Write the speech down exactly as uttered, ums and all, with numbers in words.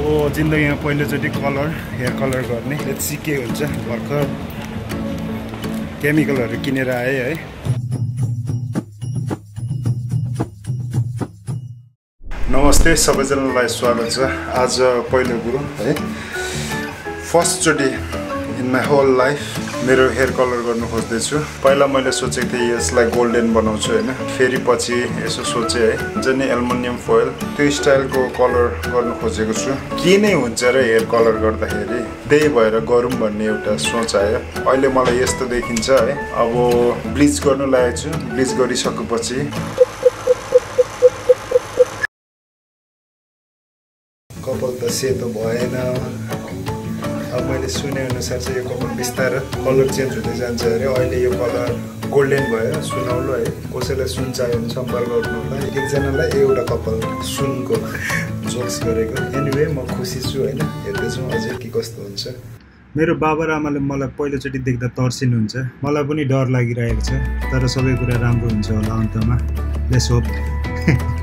अब जिन्दगीमा पहिलोचोटि कलर हेयर कलर गर्ने लेट्स सी के हुन्छ। भर्खर केमिकलहरू किनेर आए है। नमस्ते सबैजनालाई स्वागत छ। आज पहिलो कुरो है, फर्स्टचोटि इन माई होल लाइफ मेरो हेयर कलर गर्नु खोज्दैछु। पहिला मैले सोचेको थिएँ यसलाई गोल्डन बनाउँछु होइन, फेरि पछि यसो सोचेँ है हुन्छ नि एल्युमिनियम फोइल त्यो स्टाइलको कलर गर्नु खोजेको छु। के नै हुन्छ र हेयर कलर गर्दाखेरि, त्यही भएर गरौँ भन्ने एउटा सोच आयो। अहिले मलाई यस्तो देखिन्छ है। अब ब्लिच गर्नु लागेको छु। ब्लिच गरिसकेपछि कपाल त सेतो भएन। अब मैले सुने अनुसार चाहिँ यो कपाल बिस्तारै कलर चेन्ज हुँदै जान्छ अरे। अहिले यो कलर गोल्डन भयो, सुनौलो है। कसैलाई सुन चाहियो भने सम्पर्क गर्नु होला। एकजनालाई एउटा कपाल सुनको जोक्स गरेको। एनिवे म खुसी छु होइन। हेर्दैछौँ अझै के कस्तो हुन्छ। मेरो बाबा र आमाले मलाई पहिलोचोटि देख्दा तर्सिनुहुन्छ। मलाई पनि डर लागिरहेको छ, तर सबै कुरा राम्रो हुन्छ होला अन्तमा। Let's hope.